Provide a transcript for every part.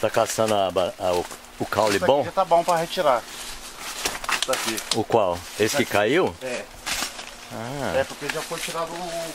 Tá caçando o caule Isso bom? aqui já tá bom pra retirar. Isso daqui. O qual? Esse que caiu? É. Ah. É porque já foi tirado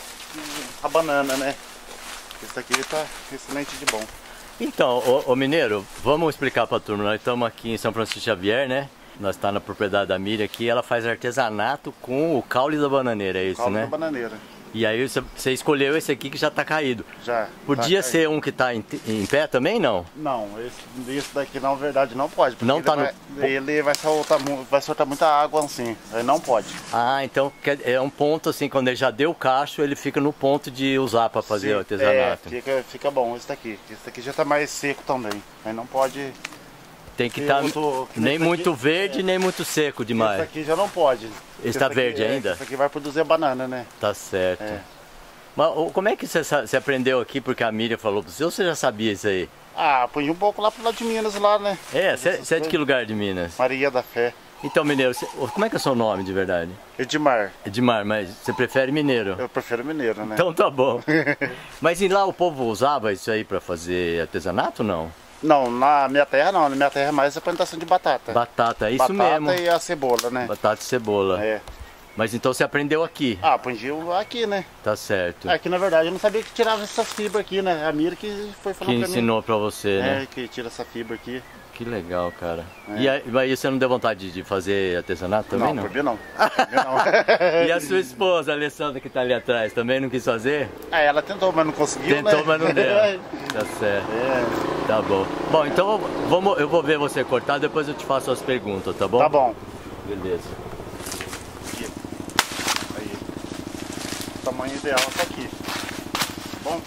a banana, né? Esse aqui tá excelente de bom. Então, ô Mineiro, vamos explicar pra turma. Nós estamos aqui em São Francisco Xavier, né? Nós estamos na propriedade da Miriam aqui. Ela faz artesanato com o caule da bananeira, é isso, Caule né? da bananeira. E aí você escolheu esse aqui que já tá caído. Já. Podia tá ser um que tá em pé também, não? Não, esse daqui na verdade não pode. Porque Não tá ele vai soltar muita água assim. Aí não pode. Ah, então é um ponto assim, quando ele já deu o cacho, ele fica no ponto de usar para fazer o artesanato. Fica bom esse daqui. Esse daqui já tá mais seco também. Aí não pode. Tem que estar nem muito verde, nem muito seco demais. Esse aqui já não pode. Esse tá verde ainda? Esse aqui vai produzir banana, né? Tá certo. É. Mas como é que você aprendeu aqui porque a Miriam falou para você ou você já sabia isso aí? Ah, aprendi um pouco lá pro lado de Minas, lá, né? É, você é de que lugar de Minas? Maria da Fé. Então, Mineiro, como é que é o seu nome de verdade? Edmar. Edmar, mas você prefere Mineiro? Eu prefiro mineiro, né? Então tá bom. Mas e lá o povo usava isso aí para fazer artesanato ou não? Não, na minha terra não. Na minha terra é mais a plantação de batata. Batata, é isso batata mesmo. Batata e a cebola, né? Batata e cebola. É. Mas então você aprendeu aqui? Ah, aprendi aqui, né? Tá certo. Aqui na verdade eu não sabia que tirava essas fibras aqui, né? A Mira que foi falando que pra mim. ensinou pra você, né? É, que tira essa fibra aqui. Que legal, cara. É. E aí você não deu vontade de fazer artesanato também, não? Por mim não. Por mim não. E a sua esposa, a Alessandra, que tá ali atrás, também não quis fazer? Ah, ela tentou, mas não conseguiu, Tentou, né? mas não deu. Tá certo. É. Tá bom. Bom, então eu vou ver você cortar, depois eu te faço as perguntas, tá bom? Tá bom. Beleza. Aqui. Aí. O tamanho ideal tá aqui. Tá bom?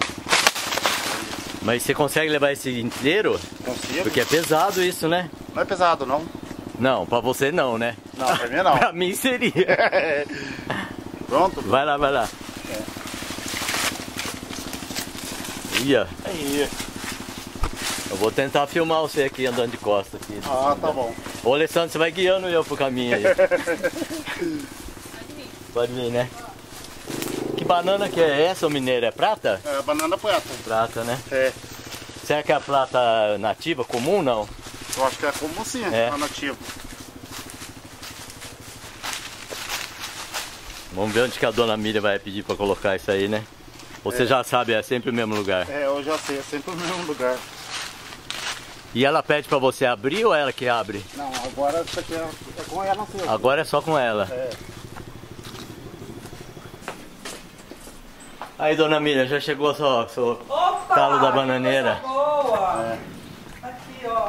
Mas você consegue levar esse inteiro? Consigo. Porque é pesado isso, né? Não é pesado, não. Não, pra você não, né? Não, pra mim não. Pra mim seria. Pronto? Vai lá, vai lá. É. Ia. Aí. Eu vou tentar filmar você aqui andando de costa aqui. Ah, tá bom. Ô Alessandro, você vai guiando eu pro caminho aí. Pode vir, né? Que banana que é essa, ô Mineiro? É prata? É, banana prata. Prata, né? É. Será que é a prata nativa, comum, não? Eu acho que é comum sim, a nativa. Vamos ver onde que a dona Miriam vai pedir pra colocar isso aí, né? Ou você já sabe, é sempre o mesmo lugar? É, eu já sei, é sempre o mesmo lugar. E ela pede pra você abrir ou ela que abre? Não, agora isso aqui é com ela, não sei. Agora é só com ela. É. Aí, dona Miriam, já chegou seu talo da bananeira? Boa! É. Aqui, ó.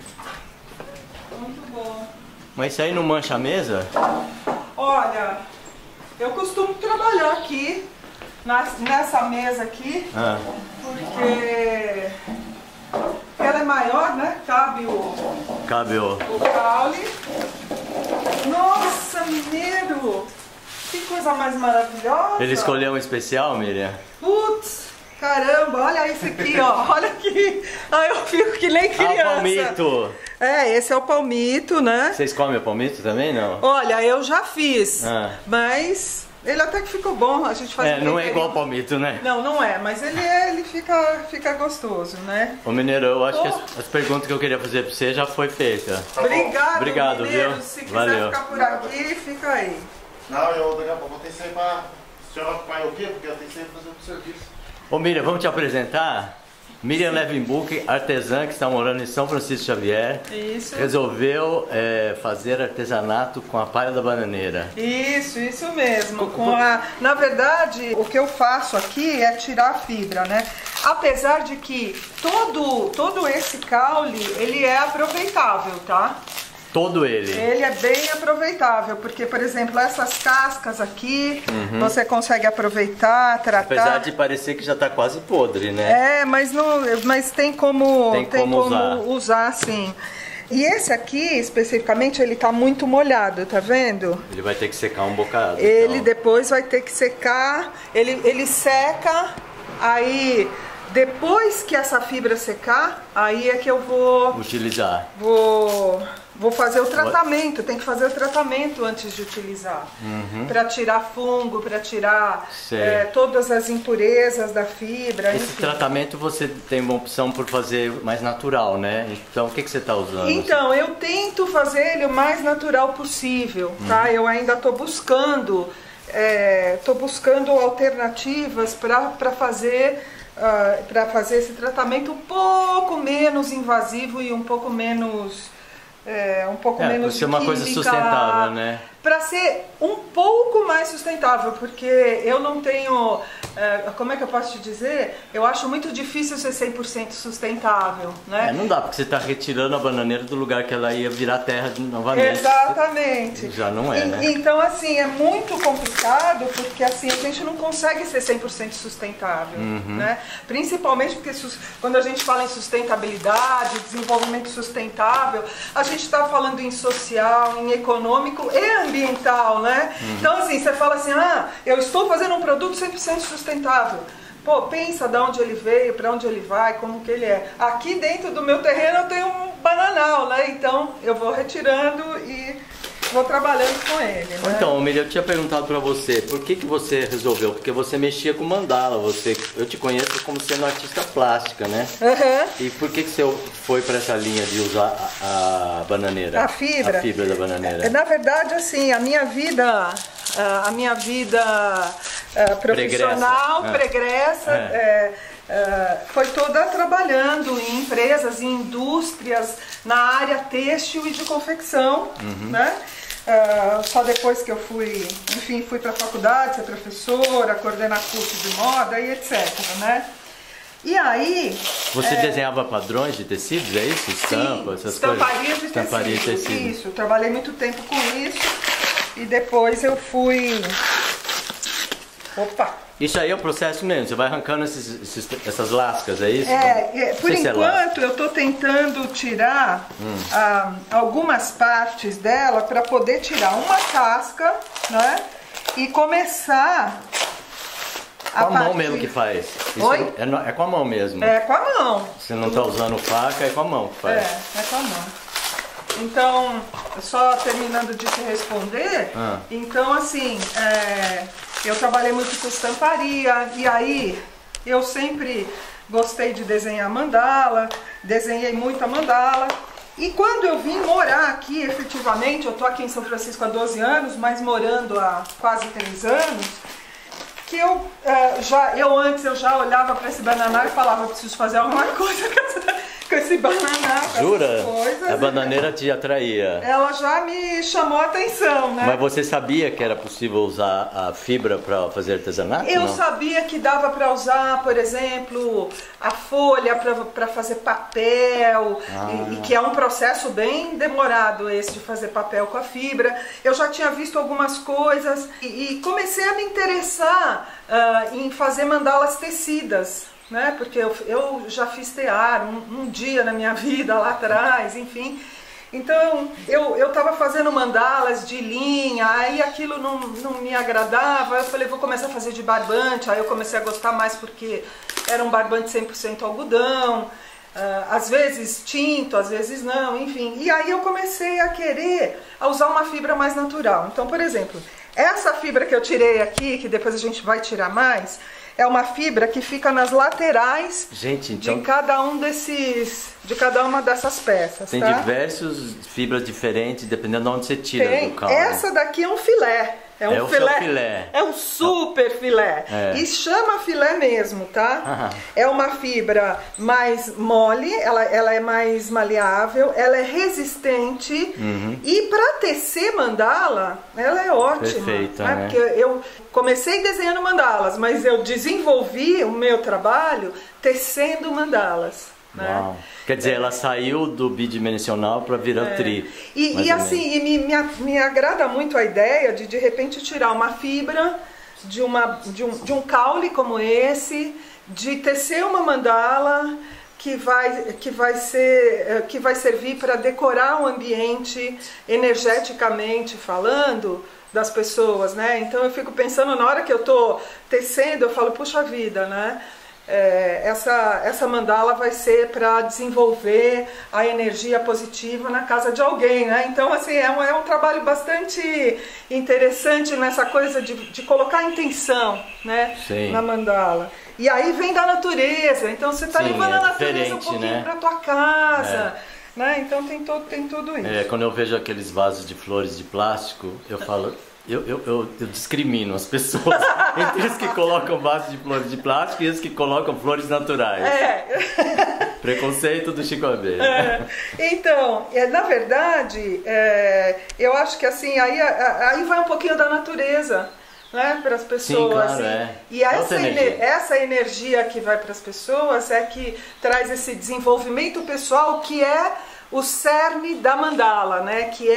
Muito bom. Mas isso aí não mancha a mesa? Olha, eu costumo trabalhar aqui, nessa mesa aqui, Ah. porque ela é maior, né? Cabe Cabe o... o caule. Nossa, mineiro! Que coisa mais maravilhosa! Ele escolheu um especial, Miriam? Putz, caramba, olha esse aqui, ó. Olha aqui. Ai, eu fico que nem criança. Ah, o palmito! É, esse é o palmito, né? Vocês comem o palmito também, não? Olha, eu já fiz, mas ele até que ficou bom, a gente faz não é igual ao palmito, né? Não, não é, mas ele fica gostoso, né? Ô Mineiro, eu acho que as perguntas que eu queria fazer pra você já foi feita. Obrigado, Mineiro, viu? se quiser Valeu. ficar por aqui, fica aí. Não, eu daqui a pouco vou ter que sair pra... A senhora vai o quê? Porque eu tenho que sair fazer um serviço. Ô Miriam, vamos te apresentar? Miriam Levenbuch, artesã que está morando em São Francisco Xavier. Isso. Resolveu fazer artesanato com a palha da bananeira. Isso mesmo. Na verdade, o que eu faço aqui é tirar a fibra, né? Apesar de que todo esse caule, ele é aproveitável, tá? Todo ele? Ele é bem aproveitável, porque, por exemplo, essas cascas aqui, você consegue aproveitar, tratar. Apesar de parecer que já está quase podre, né? É, mas tem como usar sim. E esse aqui, especificamente, ele tá muito molhado, tá vendo? Ele vai ter que secar um bocado. Ele então. depois vai ter que secar, ele seca, aí depois que essa fibra secar, aí é que eu vou utilizar. Vou vou fazer o tratamento, tem que fazer o tratamento antes de utilizar. Para tirar fungo, para tirar todas as impurezas da fibra. Esse tratamento você tem uma opção por fazer mais natural, né? Então o que você está usando? Então, eu tento fazer ele o mais natural possível, tá? Eu ainda estou buscando alternativas para fazer esse tratamento um pouco menos invasivo e um pouco menos menos ser uma coisa sustentável, né? Para ser um pouco mais sustentável, porque eu não tenho, como é que eu posso te dizer? Eu acho muito difícil ser 100% sustentável, né? Não dá, porque você está retirando a bananeira do lugar que ela ia virar terra novamente. Exatamente. Já não é, né? Então, assim, é muito complicado, porque assim, a gente não consegue ser 100% sustentável, né? Principalmente porque quando a gente fala em sustentabilidade, desenvolvimento sustentável, a gente está falando em social, em econômico e ambiental, né? Então, assim, você fala assim, eu estou fazendo um produto 100% sustentável. Pô, pensa de onde ele veio, para onde ele vai, como que ele é. Aqui dentro do meu terreno eu tenho um bananal, né? Então, eu vou retirando e vou trabalhando com ele, né? Então, Miriam, eu tinha perguntado para você, por que você resolveu? Porque você mexia com mandala, eu te conheço como sendo artista plástica, né? E por que você foi para essa linha de usar a bananeira? A fibra? A fibra da bananeira. Na verdade, assim, a minha vida profissional, pregressa, foi toda trabalhando em empresas, em indústrias, na área têxtil e de confecção, né? Só depois que eu fui para a faculdade, ser professora, coordenar curso de moda e etc, né? E aí... Você desenhava padrões de tecidos, é isso? Estampas, essas estamparia coisas? Estamparia de tecido. Isso, trabalhei muito tempo com isso e depois eu fui... Opa! Isso aí é o processo mesmo, você vai arrancando essas lascas, é isso? Por enquanto eu estou tentando tirar algumas partes dela para poder tirar uma casca, né? E começar com a mão mesmo que faz. Isso Oi? É com a mão mesmo. É com a mão. Você não está usando faca, é com a mão que faz. É com a mão. Então, só terminando de te responder, então assim, eu trabalhei muito com estamparia, e aí eu sempre gostei de desenhar mandala, desenhei muita mandala, e quando eu vim morar aqui, efetivamente, eu tô aqui em São Francisco há 12 anos, mas morando há quase 3 anos, que eu antes já olhava para esse bananá e falava, eu preciso fazer alguma coisa com esse bananá. Jura? A bananeira te atraía? Ela já me chamou a atenção, né? Mas você sabia que era possível usar a fibra para fazer artesanato? Eu sabia que dava para usar, por exemplo, a folha para fazer papel, e que é um processo bem demorado esse de fazer papel com a fibra. Eu já tinha visto algumas coisas e comecei a me interessar em fazer mandalas tecidas, né? Porque eu já fiz tear um dia na minha vida lá atrás, enfim. Então eu estava fazendo mandalas de linha, aí aquilo não me agradava, eu falei, vou começar a fazer de barbante, aí eu comecei a gostar mais porque era um barbante 100% algodão, às vezes tinto, às vezes não, enfim. E aí eu comecei a querer usar uma fibra mais natural. Então, por exemplo, essa fibra que eu tirei aqui, que depois a gente vai tirar mais, é uma fibra que fica nas laterais de cada uma dessas peças. Tem diversas fibras diferentes, dependendo de onde você tira do caule. Essa daqui é um filé. É um filé. É um super filé. E chama filé mesmo, tá? É uma fibra mais mole, ela é mais maleável, ela é resistente e para tecer mandala, ela é ótima. Perfeita, né? Porque eu comecei desenhando mandalas, mas eu desenvolvi o meu trabalho tecendo mandalas. Né? Quer dizer, ela saiu do bidimensional para virar tri. E assim, me agrada muito a ideia de repente tirar uma fibra de um caule como esse, de tecer uma mandala que vai servir para decorar o ambiente energeticamente falando das pessoas, né? Então eu fico pensando, na hora que eu tô tecendo, eu falo, puxa vida, né? essa mandala vai ser para desenvolver a energia positiva na casa de alguém, né? Então, assim, é um trabalho bastante interessante nessa coisa de colocar intenção, né? Na mandala. E aí vem da natureza, então você está levando a natureza um pouquinho, né, para tua casa. Né? Então tem tudo isso. Quando eu vejo aqueles vasos de flores de plástico, eu falo... Eu discrimino as pessoas entre os que colocam vasos de flores de plástico e os que colocam flores naturais. Preconceito do Chico Abelha. Então, na verdade, eu acho que assim, aí vai um pouquinho da natureza, né, para as pessoas. Sim, claro, E essa energia que vai para as pessoas é que traz esse desenvolvimento pessoal, que é o cerne da mandala, né, que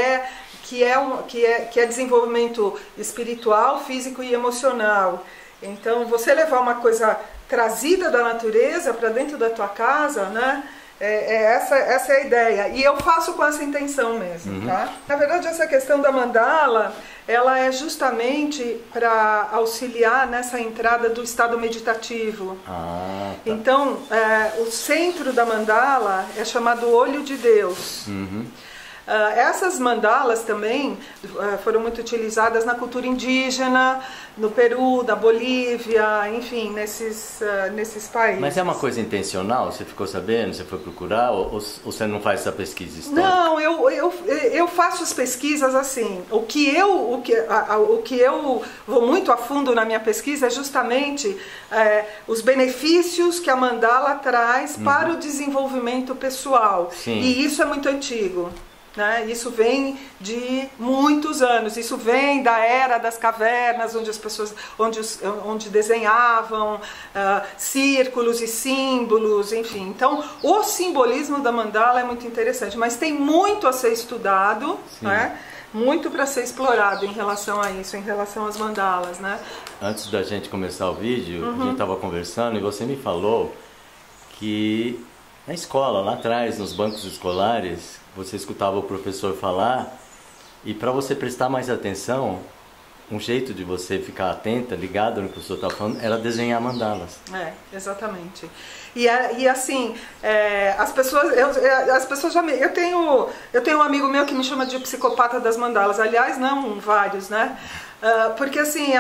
é desenvolvimento espiritual, físico e emocional. Então, você levar uma coisa trazida da natureza para dentro da tua casa, né? Essa é a ideia. E eu faço com essa intenção mesmo, tá? Na verdade, essa questão da mandala, ela é justamente para auxiliar nessa entrada do estado meditativo. Então, o centro da mandala é chamado Olho de Deus. Essas mandalas também foram muito utilizadas na cultura indígena, no Peru, na Bolívia, enfim, nesses países. Mas é uma coisa intencional? Você ficou sabendo? Você foi procurar? Ou você não faz essa pesquisa histórica? Não, eu faço as pesquisas assim. O que eu vou muito a fundo na minha pesquisa é justamente os benefícios que a mandala traz para o desenvolvimento pessoal. E isso é muito antigo. Né? Isso vem de muitos anos, isso vem da era das cavernas, onde as pessoas onde desenhavam círculos e símbolos, enfim. Então, o simbolismo da mandala é muito interessante, mas tem muito a ser estudado, né? Muito para ser explorado em relação a isso, em relação às mandalas, né? Antes da gente começar o vídeo, a gente estava conversando e você me falou que na escola, lá atrás, nos bancos escolares, você escutava o professor falar, e para você prestar mais atenção, um jeito de você ficar atenta, ligada no que o professor está falando, era desenhar mandalas. Exatamente. E assim, as pessoas já eu tenho um amigo meu que me chama de psicopata das mandalas. Aliás, não vários, né? Porque assim,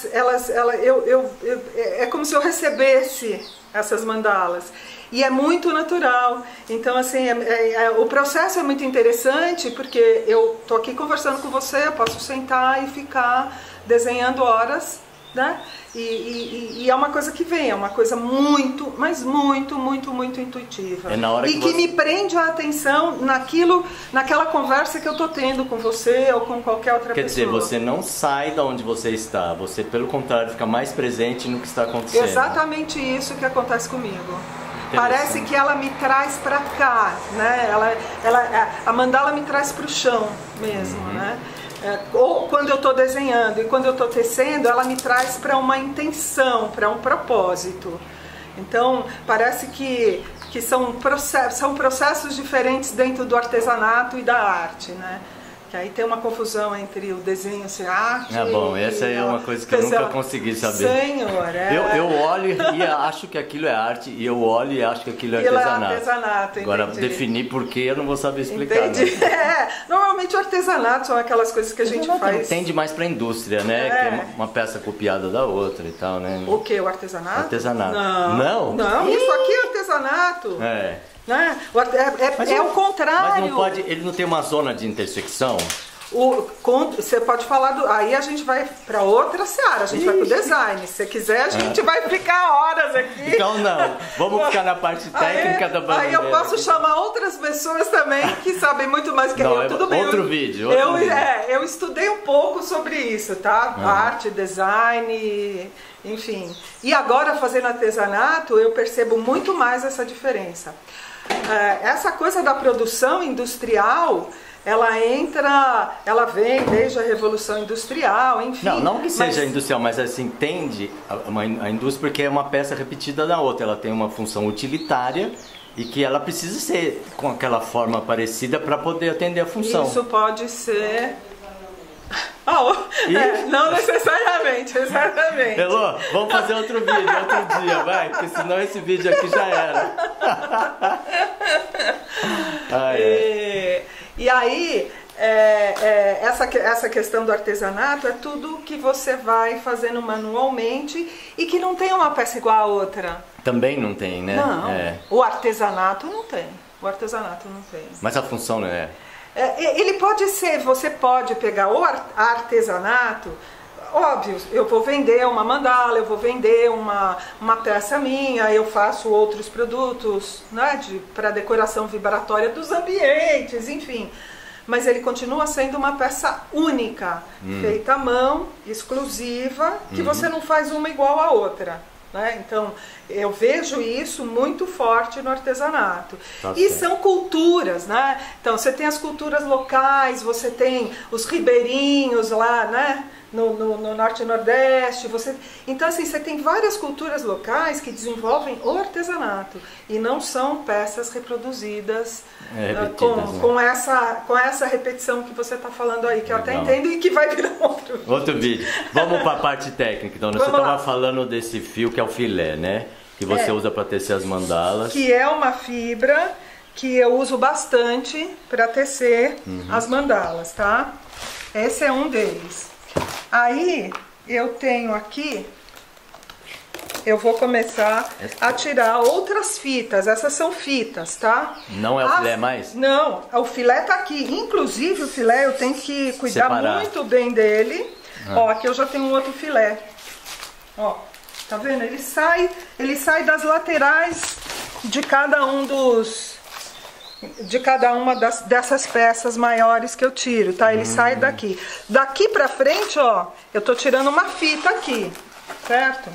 é como se eu recebesse essas mandalas. E é muito natural. Então, assim, o processo é muito interessante, porque eu tô aqui conversando com você, eu posso sentar e ficar desenhando horas, né? E é uma coisa que vem, é uma coisa muito, mas muito, muito, muito intuitiva. Que me prende a atenção naquela conversa que eu tô tendo com você ou com qualquer outra pessoa. Quer dizer, você não sai da onde você está, você, pelo contrário, fica mais presente no que está acontecendo. Exatamente isso que acontece comigo. Parece que ela me traz para cá, né? A mandala me traz para o chão mesmo, né? Ou quando eu estou desenhando e quando eu estou tecendo, ela me traz para uma intenção, para um propósito. Então, parece que são processos diferentes dentro do artesanato e da arte, né? Que aí tem uma confusão entre o desenho ser arte. Bom, essa é uma coisa que eu nunca consegui saber. Senhor, eu olho e acho que aquilo é arte, e eu olho e acho que aquilo é artesanato. Agora, definir por que eu não vou saber explicar. Entendi. Né? Normalmente o artesanato são aquelas coisas que a gente faz. Tende mais pra indústria, né? Que é uma peça copiada da outra e tal, né? O que? O artesanato? Artesanato. Não, isso aqui é artesanato. Né? É o contrário. Mas não pode, ele não tem uma zona de intersecção? Você pode falar aí a gente vai para outra seara, a gente vai pro design. Se você quiser, a gente vai ficar horas aqui. Então não, vamos ficar na parte técnica da bandeira. Aí eu posso chamar outras pessoas também que sabem muito mais que eu. Tudo bem. Outro vídeo. Eu estudei um pouco sobre isso, tá? Arte, design, enfim. E agora, fazendo artesanato, eu percebo muito mais essa diferença. Essa coisa da produção industrial, ela vem desde a Revolução Industrial, enfim. Não que seja industrial, mas assim, tende a indústria porque é uma peça repetida da outra, ela tem uma função utilitária e que ela precisa ser com aquela forma parecida para poder atender a função. Isso pode ser... Não necessariamente, exatamente. Elô, vamos fazer outro vídeo, outro dia, vai, porque senão esse vídeo aqui já era. E aí, essa questão do artesanato é tudo que você vai fazendo manualmente e que não tem uma peça igual a outra. Também não tem, né? Não, o artesanato não tem. O artesanato não tem. Mas a função não é? Ele pode ser, você pode pegar o artesanato, óbvio, eu vou vender uma mandala, eu vou vender uma peça minha, eu faço outros produtos, né, para decoração vibratória dos ambientes, enfim. Mas ele continua sendo uma peça única, feita à mão, exclusiva, que você não faz uma igual à outra. Né? Então, eu vejo isso muito forte no artesanato. E são culturas, né? Então, você tem as culturas locais, você tem os ribeirinhos lá, né? No Norte e Nordeste. Então, assim, você tem várias culturas locais que desenvolvem o artesanato e não são peças reproduzidas com essa repetição que você está falando aí, que eu até entendo e que vai virar outro vídeo. Vamos para a parte técnica. Então, você estava falando desse fio que é o filé, né? Que você usa para tecer as mandalas. Que é uma fibra que eu uso bastante para tecer as mandalas, tá? Esse é um deles. Aí eu tenho aqui, eu vou começar a tirar outras fitas. Essas são fitas, tá? Não é o filé mais? Não, o filé tá aqui. Inclusive o filé eu tenho que cuidar muito bem dele. Ó, aqui eu já tenho um outro filé. Ó, tá vendo? Ele sai das laterais de cada uma dessas peças maiores que eu tiro, tá? Ele sai daqui. Daqui pra frente, ó, eu tô tirando uma fita aqui, certo?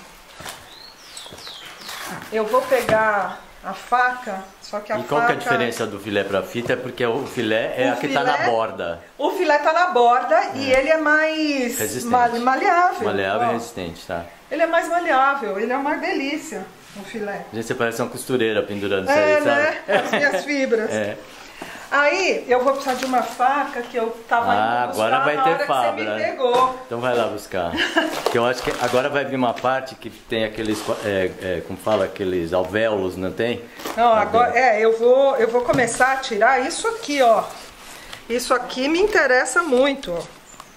Eu vou pegar a faca, só que a faca... E qual que é a diferença do filé pra fita? É porque o filé é a que tá na borda. O filé tá na borda e ele é mais maleável. Maleável e resistente, tá? Ele é mais maleável, ele é uma delícia. Um filé. Gente, você parece uma costureira pendurando isso aí, sabe? Né? As minhas fibras. Aí, eu vou precisar de uma faca que eu tava indo buscar agora vai na ter hora fabra, que você me pegou. Então vai lá buscar. Porque eu acho que agora vai vir uma parte que tem aqueles, como fala, aqueles alvéolos, não tem? Não, agora, eu vou começar a tirar isso aqui, ó. Isso aqui me interessa muito, ó.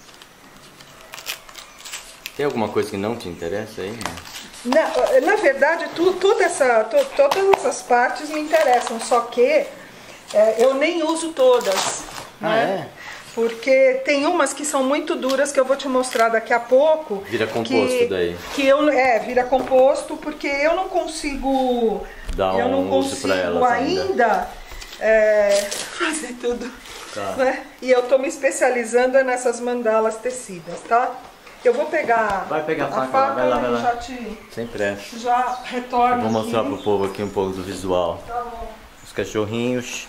Tem alguma coisa que não te interessa aí? Na verdade, todas essas partes me interessam, só que eu nem uso todas, né? Porque tem umas que são muito duras que eu vou te mostrar daqui a pouco. Vira composto daí. Vira composto porque eu não consigo uso pra elas ainda fazer tudo. Tá. Né? E eu tô me especializando nessas mandalas tecidas, tá? Eu vou pegar. Vai pegar a faca, vai lá. Sem pressa. Já retorno. Eu vou mostrar pro povo aqui um pouco do visual. Tá bom. Os cachorrinhos.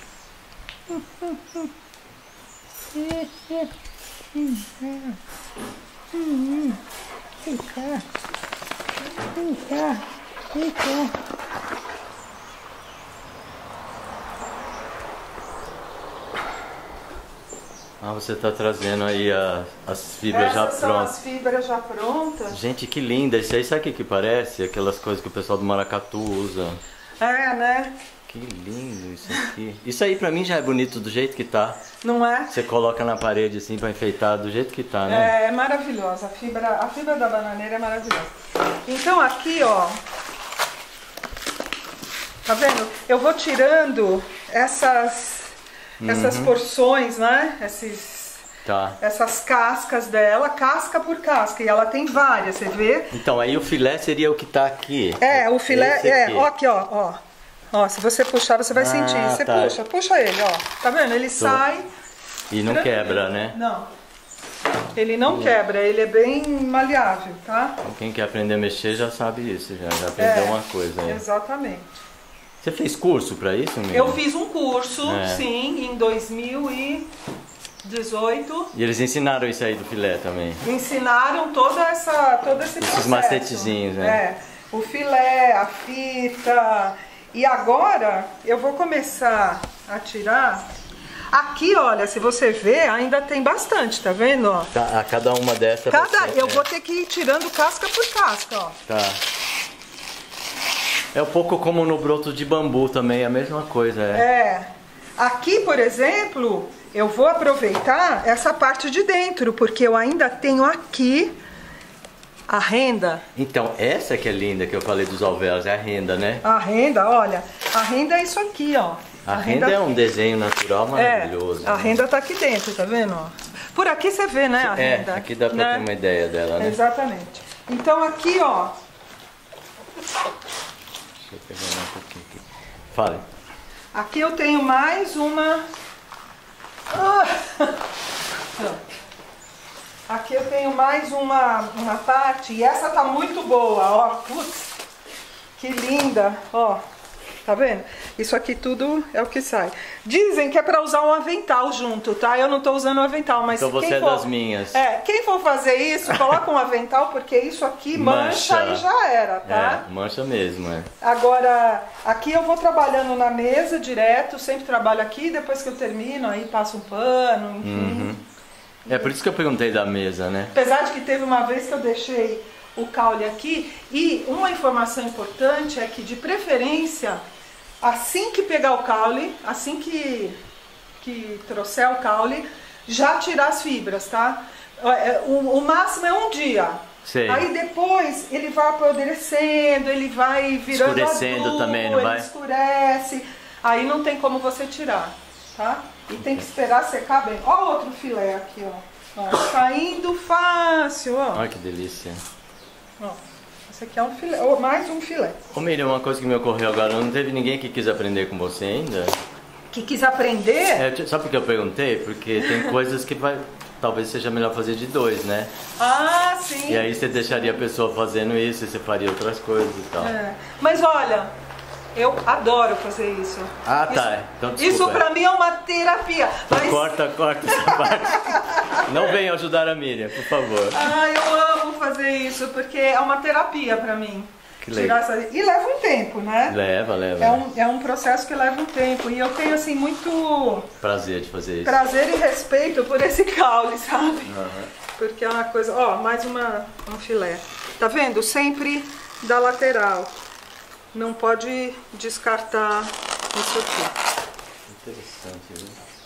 Você está trazendo aí as fibras já prontas. São as fibras já prontas. Gente, que linda. Isso aí, sabe o que parece? Aquelas coisas que o pessoal do maracatu usa. Né? Que lindo isso aqui. Isso aí pra mim já é bonito do jeito que tá. Não é? Você coloca na parede assim pra enfeitar do jeito que tá, né? É maravilhosa. A fibra da bananeira é maravilhosa. Então aqui, ó. Tá vendo? Eu vou tirando essas porções, né? Essas cascas dela, casca por casca. E ela tem várias, você vê? Então, aí o filé seria o que tá aqui. O filé ó, aqui, ó. Ó, se você puxar, você vai sentir. Você puxa ele, ó. Tá vendo? Ele sai. E não quebra, né? Não. Ele não quebra, ele é bem maleável, tá? Quem quer aprender a mexer já sabe isso, já aprendeu uma coisa aí. Exatamente. Você fez curso pra isso, menina? Eu fiz um curso, sim, em 2018. E eles ensinaram isso aí do filé também? Ensinaram todo esse processo. Esses macetezinhos, né? O filé, a fita. E agora eu vou começar a tirar Aqui, olha, se você ver, ainda tem bastante, tá vendo? Ó? Tá, cada uma dessas... Eu vou ter que ir tirando casca por casca, ó. Tá. É um pouco como no broto de bambu também, é a mesma coisa, Aqui, por exemplo, eu vou aproveitar essa parte de dentro, porque eu ainda tenho aqui a renda. Então, essa que é linda que eu falei dos alvéolos, é a renda, né? A renda, olha, a renda é isso aqui, ó. A renda é um desenho natural maravilhoso. A renda tá aqui dentro, tá vendo? Ó? Por aqui você vê, né, a renda. Aqui dá pra ter uma ideia dela, né? Exatamente. Então aqui, ó. Deixa eu pegar um pouquinho aqui. Fale. Aqui eu tenho mais uma... Aqui eu tenho mais uma parte, e essa tá muito boa, ó. Putz, que linda, ó. Tá vendo? Isso aqui tudo é o que sai. Dizem que é pra usar um avental junto, tá? Eu não tô usando um avental, mas então você é das minhas. Quem for fazer isso, coloca um avental, porque isso aqui mancha e já era, tá? Mancha mesmo, Agora, aqui eu vou trabalhando na mesa direto, sempre trabalho aqui, depois que eu termino, aí passo um pano, enfim. É por isso que eu perguntei da mesa, né? Apesar de que teve uma vez que eu deixei o caule aqui, e uma informação importante é que, de preferência, assim que pegar o caule, assim que trouxer o caule, já tirar as fibras, tá? O máximo é um dia. Sei. Aí depois ele vai apodrecendo, ele vai virando escurecendo azul, também, não vai? ele escurece, aí não tem como você tirar, tá? E tem que esperar secar bem. Ó, outro filé aqui, ó. Caindo fácil, ó. Olha que delícia. Ó, esse aqui é um filé, mais um filé. Ô Miriam, uma coisa que me ocorreu agora, não teve ninguém que quis aprender com você ainda? Que quis aprender? Sabe por que eu perguntei? Porque tem coisas que talvez seja melhor fazer de dois, né? Ah, sim. E aí você deixaria a pessoa fazendo isso e você faria outras coisas e tal. Mas olha, eu adoro fazer isso. Ah, tá. Então, desculpa. Isso pra mim é uma terapia. Mas... Corta essa parte. Não venha ajudar a Miriam, por favor. Ah, eu amo fazer isso, porque é uma terapia pra mim. Que legal. E leva um tempo, né? Leva. É um processo que leva um tempo. E eu tenho, assim, muito... prazer de fazer isso. Prazer e respeito por esse caule, sabe? Porque é uma coisa... Ó, mais um filé. Tá vendo? Sempre da lateral. Não pode descartar isso aqui. Interessante, viu?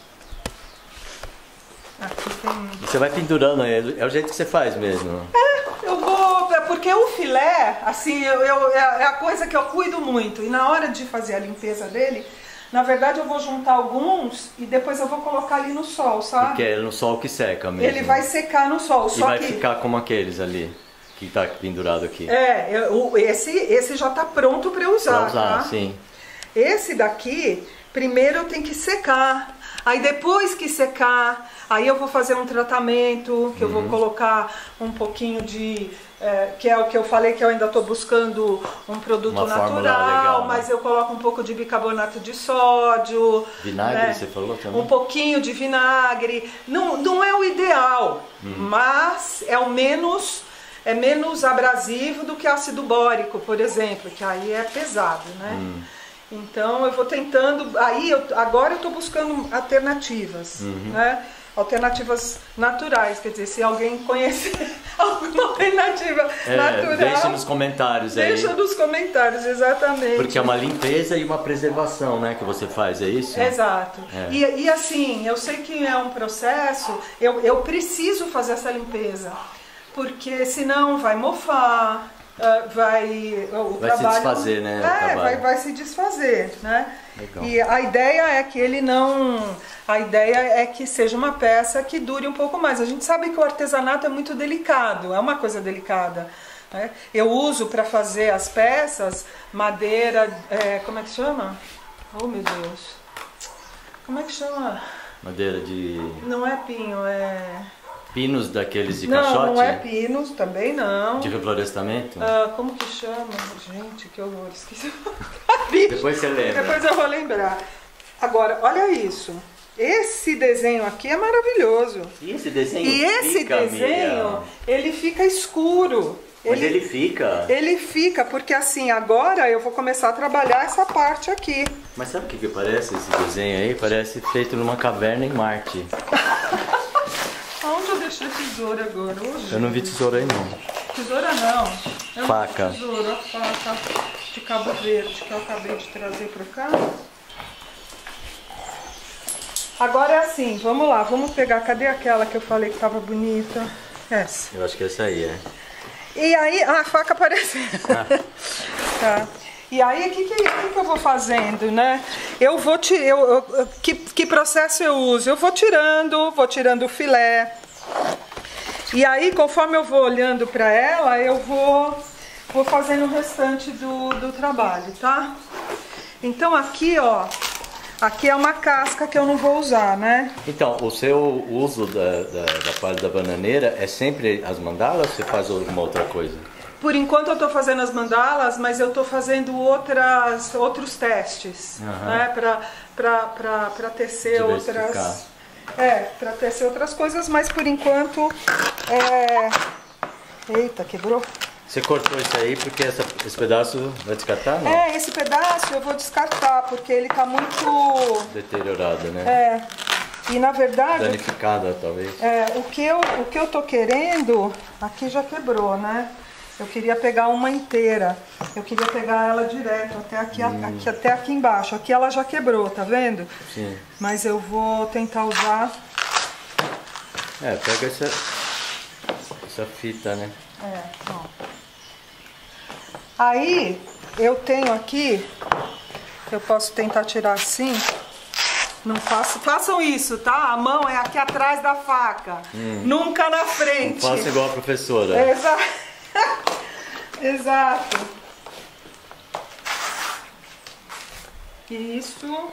Aqui tem... Você vai pendurando aí, é o jeito que você faz mesmo. Eu vou... Porque o filé, assim, é a coisa que eu cuido muito. E na hora de fazer a limpeza dele, na verdade eu vou juntar alguns e depois eu vou colocar ali no sol, sabe? Porque é no sol que seca mesmo. Ele vai secar no sol. E vai ficar como aqueles ali, que tá pendurado aqui. Esse já tá pronto para eu usar, tá? Sim. Esse daqui, primeiro eu tenho que secar. Aí depois que secar, aí eu vou fazer um tratamento, que eu vou colocar um pouquinho de... que é o que eu falei, que eu ainda estou buscando um produto natural, legal, né? Mas eu coloco um pouco de bicarbonato de sódio. Vinagre, você falou também? Um pouquinho de vinagre. Não é o ideal, mas é o menos... É menos abrasivo do que ácido bórico, por exemplo, que aí é pesado, né? Então eu vou tentando, agora eu estou buscando alternativas, né? Alternativas naturais, quer dizer, se alguém conhecer alguma alternativa natural... Deixa nos comentários aí. Deixa nos comentários, exatamente. Porque é uma limpeza e uma preservação, né, que você faz, é isso? Exato. E assim, eu sei que é um processo, eu preciso fazer essa limpeza, porque senão vai mofar... vai se desfazer, né? Vai se desfazer, né? Legal. E a ideia é que ele não... A ideia é que seja uma peça que dure um pouco mais. A gente sabe que o artesanato é muito delicado, é uma coisa delicada, né? Eu uso para fazer as peças madeira... como é que chama? Oh, meu Deus! Como é que chama? Madeira de... Não é pinho, é... Pinos daqueles de caixote? Não é pinos, também não. De reflorestamento? Como que chama? Gente, que horror, esqueci. Depois você lembra. Depois eu vou lembrar. Agora, olha isso. Esse desenho aqui é maravilhoso. E esse desenho? E esse desenho, ele fica escuro. Mas ele fica? Ele fica, porque assim, agora eu vou começar a trabalhar essa parte aqui. Mas sabe o que parece esse desenho aí? Parece feito numa caverna em Marte. Onde eu deixei a tesoura agora? Hoje? Eu não vi tesoura aí não. Tesoura não. É faca. Tesoura, a faca de Cabo Verde que eu acabei de trazer pra cá. Agora é assim, vamos lá, vamos pegar, cadê aquela que eu falei que tava bonita? Essa. Eu acho que essa aí é. E aí, a faca apareceu. Tá. E aí, o que eu vou fazendo, né? Eu vou que processo eu uso? Eu vou tirando o filé. E aí, conforme eu vou olhando para ela, eu vou fazendo o restante do trabalho, tá? Então aqui, ó, aqui é uma casca que eu não vou usar, né? Então, o seu uso da palha da bananeira é sempre as mandalas ou você faz alguma outra coisa? Por enquanto eu tô fazendo as mandalas, mas eu tô fazendo outros testes, né? Pra tecer outras... pra tecer outras coisas, mas por enquanto Eita, quebrou. Você cortou isso aí porque esse pedaço vai descartar, não? Esse pedaço eu vou descartar, porque ele tá muito... deteriorado, né? E na verdade... danificada, talvez. O que eu tô querendo... Aqui já quebrou, né? Eu queria pegar uma inteira. Eu queria pegar ela direto, até aqui embaixo. Aqui ela já quebrou, tá vendo? Sim. Mas eu vou tentar usar... pega essa fita, né? Ó. Aí, eu tenho aqui... Eu posso tentar tirar assim... Não façam isso, tá? A mão é aqui atrás da faca. Nunca na frente. Não faça igual a professora. Exato. Isso.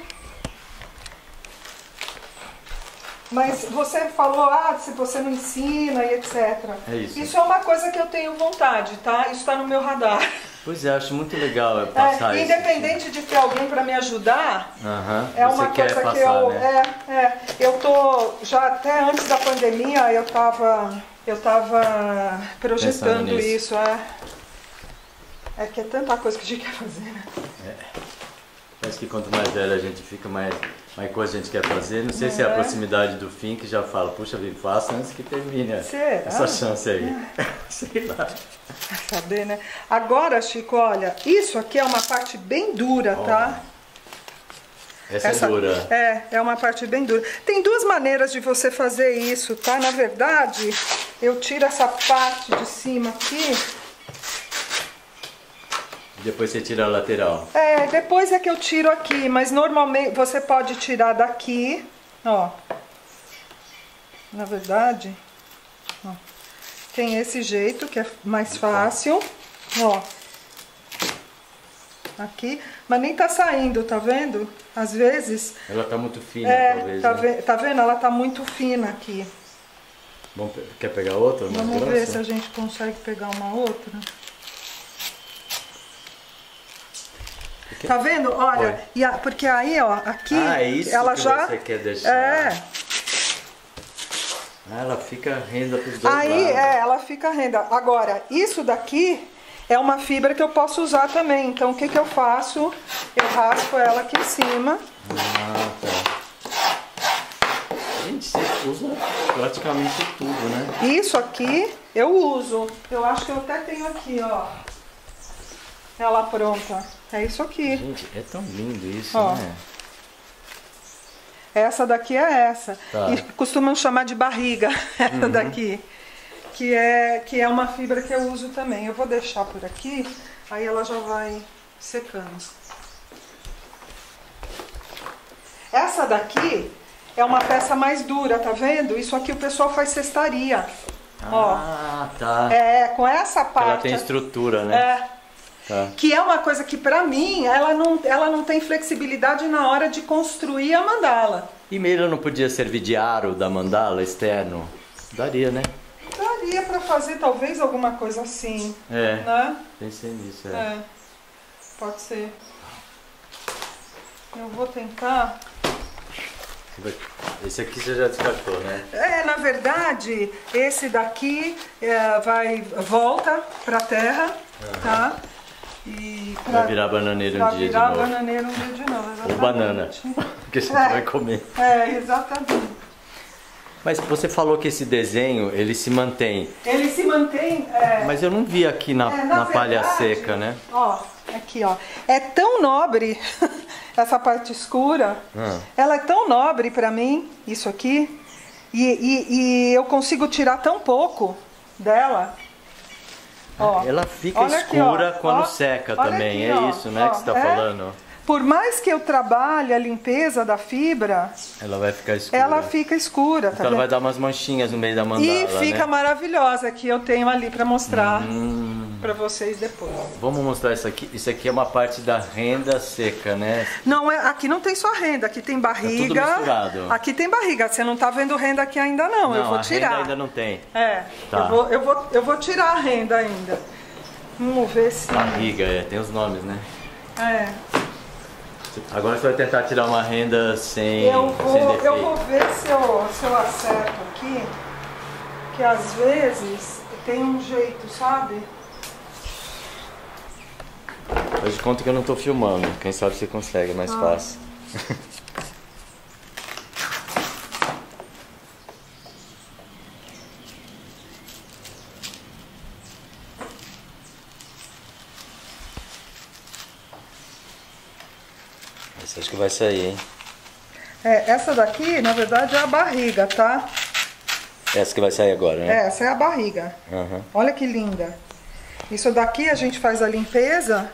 Mas você falou, se você não ensina e etc. É isso. Isso é uma coisa que eu tenho vontade, tá? Isso tá no meu radar. Pois é, acho muito legal passar isso. Independente de ter alguém para me ajudar, é uma coisa que eu... né? Eu tô, já até antes da pandemia, eu tava projetando isso. É que é tanta coisa que a gente quer fazer, né? Parece que quanto mais velha a gente fica, mais coisa a gente quer fazer. Não sei se é a proximidade do fim que já fala, puxa vida, faça antes que termine essa chance aí. Sei lá. Saber, né? Agora, Chico, olha, isso aqui é uma parte bem dura, tá? Essa é dura. É uma parte bem dura. Tem duas maneiras de você fazer isso, tá? Na verdade, eu tiro essa parte de cima aqui. Depois você tira a lateral. Depois é que eu tiro aqui, mas normalmente você pode tirar daqui, ó. Na verdade, ó, tem esse jeito que é mais fácil, ó. Aqui, mas nem tá saindo, tá vendo? Às vezes... Ela tá muito fina, talvez. Tá vendo? Ela tá muito fina aqui. Quer pegar outra? Vamos ver se a gente consegue pegar uma outra. Tá vendo? Olha, porque aí, ó, aqui isso ela que já... você quer deixar. Ela fica renda pros dois lados. Ela fica renda. Agora, isso daqui é uma fibra que eu posso usar também. Então, o que eu faço? Eu raspo ela aqui em cima. Tá. Gente, você usa praticamente tudo, né? Isso aqui eu uso. Eu acho que eu até tenho aqui, ó. Ela pronta. É isso aqui. Gente, é tão lindo isso, né? Essa daqui é essa. Tá. E costumam chamar de barriga, essa daqui. Que é uma fibra que eu uso também. Eu vou deixar por aqui, aí ela já vai secando. Essa daqui é uma peça mais dura, tá vendo? Isso aqui o pessoal faz cestaria. Tá. Com essa parte. Ela tem estrutura, né? Tá. Que é uma coisa que pra mim, ela não tem flexibilidade na hora de construir a mandala. E mesmo não podia servir de aro da mandala externo? Daria, né? Daria pra fazer talvez alguma coisa assim. Né? Pensei nisso, Pode ser. Eu vou tentar... Esse aqui você já descartou, né? Na verdade, esse daqui volta pra terra, tá? E vai virar bananeiro um dia de novo. Vai virar bananeiro um dia de novo, exatamente. Ou banana, porque você vai comer. Exatamente. Mas você falou que esse desenho, ele se mantém. Ele se mantém... Mas eu não vi aqui na palha verdade, seca, né? Ó, aqui, ó. É tão nobre essa parte escura. Ela é tão nobre pra mim, isso aqui. E eu consigo tirar tão pouco dela. Ó, ela fica escura aqui, quando seca também, aqui, é isso, né, que você está falando? Por mais que eu trabalhe a limpeza da fibra, ela vai ficar escura. Ela fica escura, tá então ela vai dar umas manchinhas no meio da mandala, e fica maravilhosa, que eu tenho ali para mostrar para vocês depois. Vamos mostrar isso aqui. Isso aqui é uma parte da renda seca, né? Não, aqui não tem só renda, aqui tem barriga. É tudo misturado. Aqui tem barriga. Você não tá vendo renda aqui ainda não, eu vou tirar. Renda ainda não tem. Tá. Eu vou tirar a renda ainda. Vamos ver se... Barriga, tem os nomes, né? Agora você vai tentar tirar uma renda sem defeito. Eu vou ver se eu acerto aqui, que às vezes tem um jeito, sabe? Faz de conta que eu não tô filmando, quem sabe você consegue, é mais fácil. Esse acho que vai sair, hein? Essa daqui, na verdade, é a barriga, tá? Essa que vai sair agora, né? Essa é a barriga. Olha que linda. Isso daqui a gente faz a limpeza.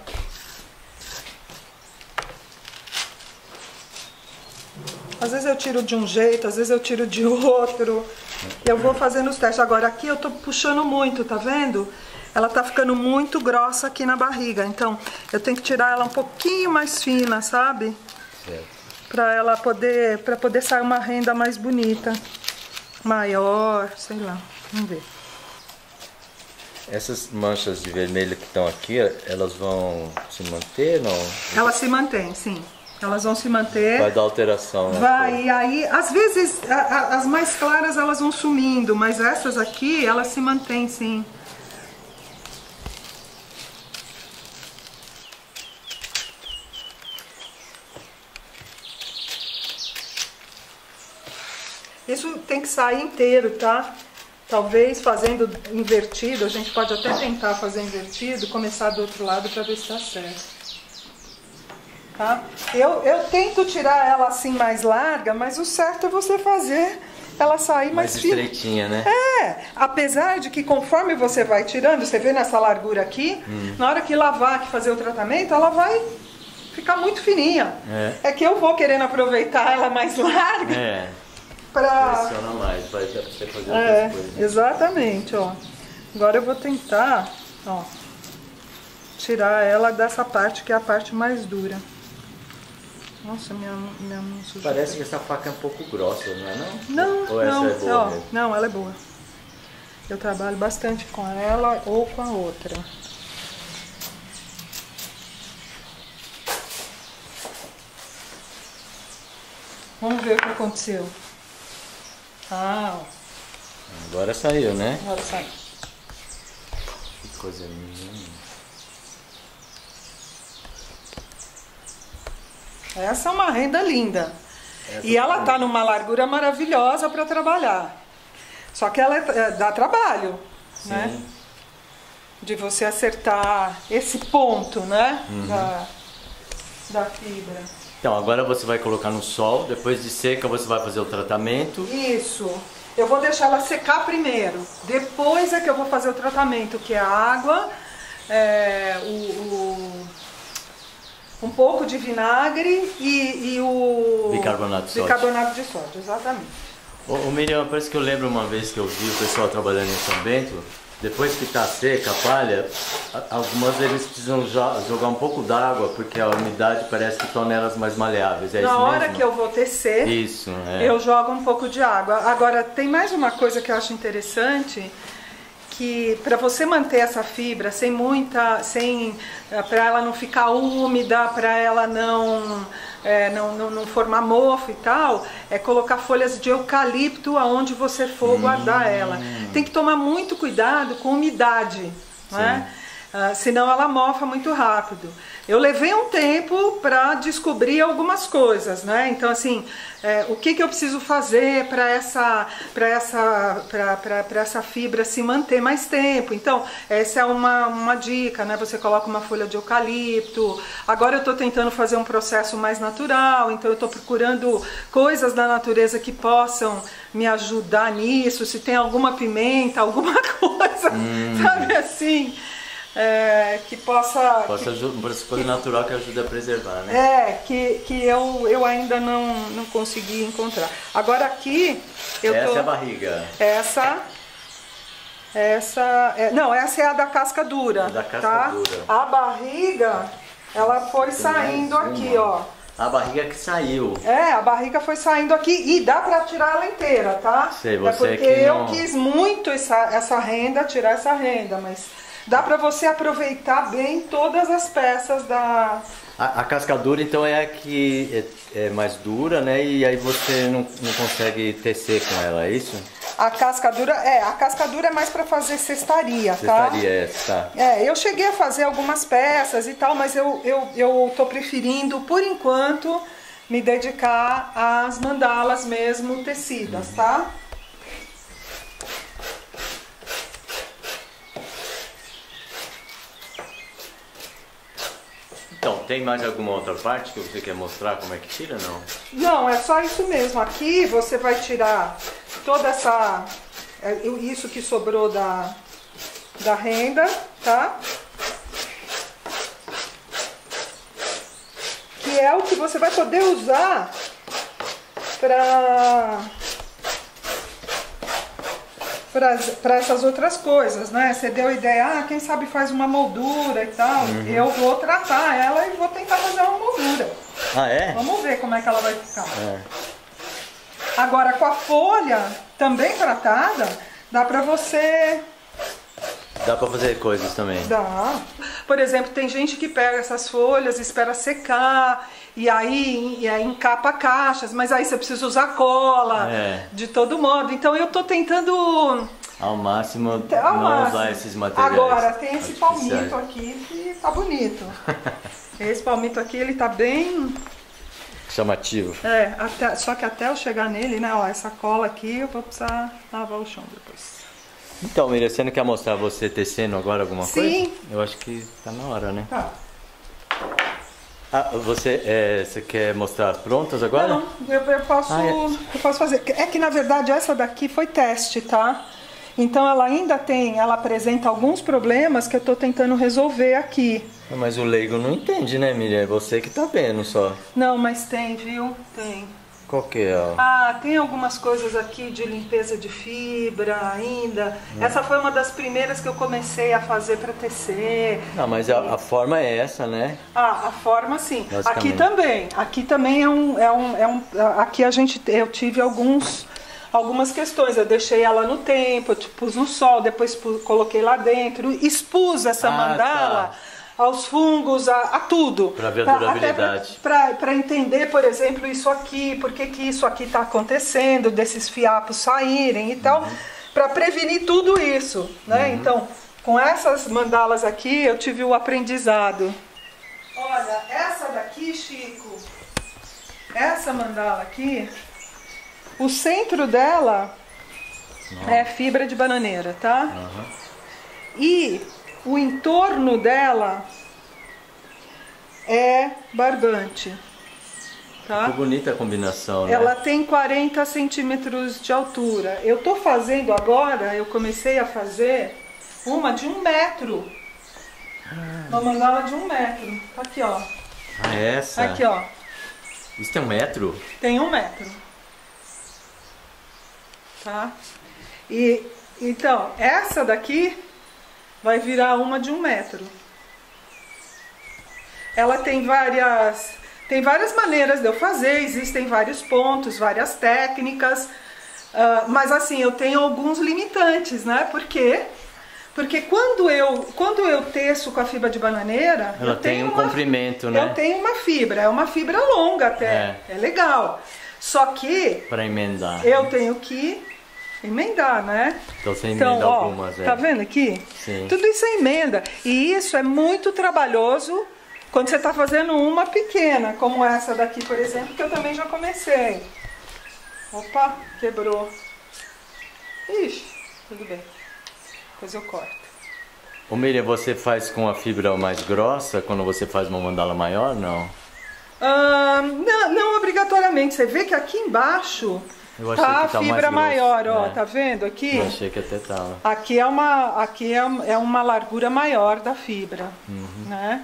Às vezes eu tiro de um jeito, às vezes eu tiro de outro. Eu vou fazendo os testes. Agora aqui eu tô puxando muito, tá vendo? Ela tá ficando muito grossa aqui na barriga. Então eu tenho que tirar ela um pouquinho mais fina, sabe? Certo. Pra poder sair uma renda mais bonita. Maior, sei lá. Vamos ver. Essas manchas de vermelho que estão aqui, elas vão se manter, não? Elas se mantêm, sim. Elas vão se manter. Vai dar alteração, né? Vai, e aí, às vezes, as mais claras elas vão sumindo, mas essas aqui, elas se mantêm, sim. Isso tem que sair inteiro, tá? Talvez fazendo invertido, a gente pode até tentar fazer invertido, começar do outro lado para ver se dá certo. Tá? Eu tento tirar ela assim mais larga, mas o certo é você fazer ela sair mais estreitinha, né? Apesar de que conforme você vai tirando, você vê nessa largura aqui, na hora que lavar, que fazer o tratamento, ela vai ficar muito fininha. É que eu vou querendo aproveitar ela mais larga. Pressiona mais, vai você fazer outras coisas. Exatamente, ó. Agora eu vou tentar, ó, tirar ela dessa parte que é a parte mais dura. Nossa, minha mão suja. Parece que essa faca é um pouco grossa, não é não? Não, ou essa não, é boa mesmo? Não, ela é boa. Eu trabalho bastante com ela ou com a outra. Vamos ver o que aconteceu. Agora saiu, né? Agora saiu. Que coisa linda. Essa é uma renda linda. E ela tá numa largura maravilhosa para trabalhar. Só que ela dá trabalho, né? De você acertar esse ponto, né? Da fibra. Então, agora você vai colocar no sol, depois de seca você vai fazer o tratamento. Isso. Eu vou deixar ela secar primeiro. Depois é que eu vou fazer o tratamento, que é a água, um pouco de vinagre e o bicarbonato de sódio. Bicarbonato de sódio, exatamente. Ô Miriam, parece que eu lembro uma vez que eu vi o pessoal trabalhando em São Bento, depois que está seca a palha, algumas vezes precisam jogar um pouco d'água, porque a umidade parece que torna elas mais maleáveis. É Na isso hora mesmo? que eu vou tecer, eu jogo um pouco de água. Agora, tem mais uma coisa que eu acho interessante, que para você manter essa fibra para ela não ficar úmida, para ela não formar mofo e tal, é colocar folhas de eucalipto aonde você for guardar ela. Tem que tomar muito cuidado com umidade, né? Senão ela mofa muito rápido. Eu levei um tempo para descobrir algumas coisas, né? Então, assim, o que eu preciso fazer para essa fibra se manter mais tempo? Então, essa é uma dica, né? Você coloca uma folha de eucalipto. Agora eu estou tentando fazer um processo mais natural, então eu estou procurando coisas da natureza que possam me ajudar nisso. Se tem alguma pimenta, alguma coisa, sabe assim? Que possa coisa natural que ajuda a preservar, né? Que eu ainda não consegui encontrar. Agora aqui essa é a barriga. Não, essa é a da casca dura. Da casca dura. A barriga, ela foi saindo aqui, ó. A barriga que saiu. A barriga foi saindo aqui e dá pra tirar ela inteira, tá? Sei, você porque que eu quis muito essa renda, tirar essa renda, mas dá pra você aproveitar bem todas as peças da... A casca dura, então, é a que é mais dura, né? E aí você não consegue tecer com ela, é isso? A casca dura é mais para fazer cestaria, tá? Cestaria, tá. Eu cheguei a fazer algumas peças e tal, mas eu tô preferindo, por enquanto, me dedicar às mandalas mesmo tecidas, tá? Então, tem mais alguma outra parte que você quer mostrar como é que tira, não? Não, é só isso mesmo. Aqui você vai tirar toda isso que sobrou da renda, tá? Que é o que você vai poder usar para essas outras coisas, né? Você deu a ideia, quem sabe faz uma moldura e tal. Eu vou tratar ela e vou tentar fazer uma moldura. Vamos ver como é que ela vai ficar. Agora, com a folha também tratada, dá pra você... Dá pra fazer coisas também? Dá. Por exemplo, tem gente que pega essas folhas, espera secar, e aí encapa caixas, mas aí você precisa usar cola, de todo modo. Então eu tô tentando... Ao máximo não usar esses materiais. Agora, tem esse palmito aqui que tá bonito. Esse palmito aqui, ele tá bem... chamativo. Só que até eu chegar nele, né, ó, essa cola aqui, eu vou precisar lavar o chão depois. Então, Miriam, você não quer mostrar você tecendo agora alguma coisa? Sim. Eu acho que tá na hora, né? Tá. Você quer mostrar prontas agora? Não, eu posso fazer. É que na verdade essa daqui foi teste, tá? Então ela apresenta alguns problemas que eu tô tentando resolver aqui. Mas o leigo não entende, né, Miriam? É você que tá vendo só. Não, mas tem, viu? Tem. Qual que é? Tem algumas coisas aqui de limpeza de fibra ainda. Essa foi uma das primeiras que eu comecei a fazer para tecer. Não, mas a forma é essa, né? A forma sim. Aqui também. Aqui também aqui eu tive algumas questões. Eu deixei ela no tempo, eu pus no sol, depois coloquei lá dentro, expus essa mandala. Aos fungos, a tudo. Para ver a durabilidade. Para entender, por exemplo, isso aqui, por que isso aqui está acontecendo, desses fiapos saírem e tal, para prevenir tudo isso, né? Então, com essas mandalas aqui, eu tive o aprendizado. Olha, essa daqui, Chico, essa mandala aqui, o centro dela é fibra de bananeira, tá? E o entorno dela é barbante, tá? Muito bonita a combinação, né? Ela tem 40 centímetros de altura. Eu tô fazendo agora, eu comecei a fazer uma de 1 metro. Uma mandala de 1 metro. Aqui, ó. Essa? Aqui, ó. Isso tem 1 metro? Tem 1 metro. Tá? E, então, essa daqui vai virar uma de 1 metro. Ela tem várias maneiras de eu fazer, existem vários pontos, várias técnicas, mas assim, eu tenho alguns limitantes, né? Por quê? Porque quando eu teço com a fibra de bananeira, ela tem um comprimento, né? Eu tenho uma fibra, é uma fibra longa até, é legal. Só que para emendar, eu tenho que emendar, né? Então você emenda algumas, Tá vendo aqui? Sim. Tudo isso é emenda. E isso é muito trabalhoso quando você está fazendo uma pequena, como essa daqui, por exemplo, que eu também já comecei. Opa, quebrou. Ixi, tudo bem. Depois eu corto. Ô Miriam, você faz com a fibra mais grossa quando você faz uma mandala maior, não? Não obrigatoriamente. Você vê que aqui embaixo tá a fibra maior, ó. Tá vendo aqui? Eu achei que até tava. Aqui é uma largura maior da fibra, né?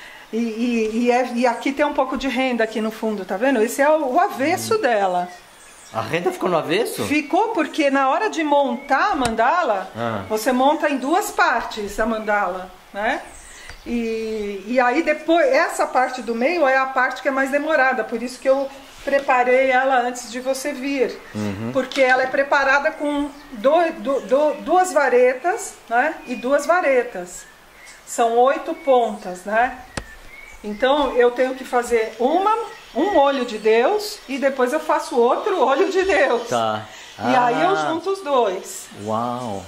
E aqui tem um pouco de renda aqui no fundo, tá vendo? Esse é o avesso dela. A renda ficou no avesso? Ficou porque na hora de montar a mandala, você monta em duas partes a mandala, né? E aí depois, essa parte do meio é a parte que é mais demorada, por isso que eu preparei ela antes de você vir. Porque ela é preparada com duas varetas, né? E duas varetas. São 8 pontas, né? Então eu tenho que fazer um olho de Deus e depois eu faço outro olho de Deus. Tá. E aí eu junto os dois. Uau!